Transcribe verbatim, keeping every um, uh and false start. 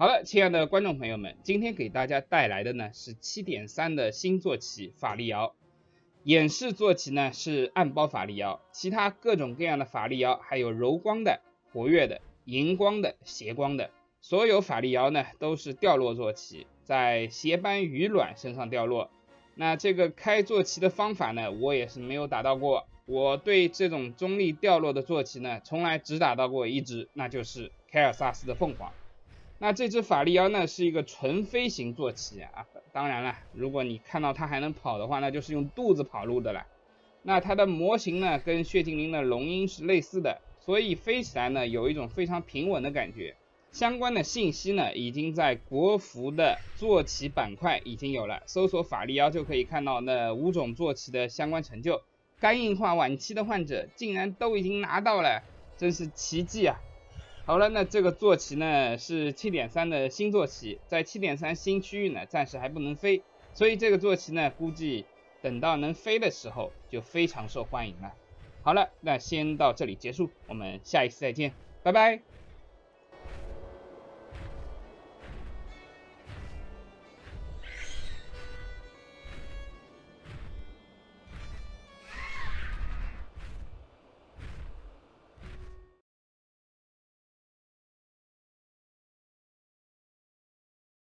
好了，亲爱的观众朋友们，今天给大家带来的呢是 七点三 的新坐骑法力摇。演示坐骑呢是暗包法力摇，其他各种各样的法力摇，还有柔光的、活跃的、荧光的、斜光的，所有法力摇呢都是掉落坐骑，在斜斑鱼卵身上掉落。那这个开坐骑的方法呢，我也是没有打到过。我对这种中立掉落的坐骑呢，从来只打到过一只，那就是凯尔萨斯的凤凰。那这只法力摇呢是一个纯飞行坐骑啊，当然了，如果你看到它还能跑的话，那就是用肚子跑路的了。那它的模型呢跟血精灵的龙鹰是类似的，所以飞起来呢有一种非常平稳的感觉。相关的信息呢已经在国服的坐骑板块已经有了，搜索法力摇就可以看到那五种坐骑的相关成就。肝硬化晚期的患者竟然都已经拿到了，真是奇迹啊！好了，那这个坐骑呢是 七点三 的新坐骑，在 七点三 新区域呢暂时还不能飞，所以这个坐骑呢估计等到能飞的时候就非常受欢迎了。好了，那先到这里结束，我们下一次再见，拜拜。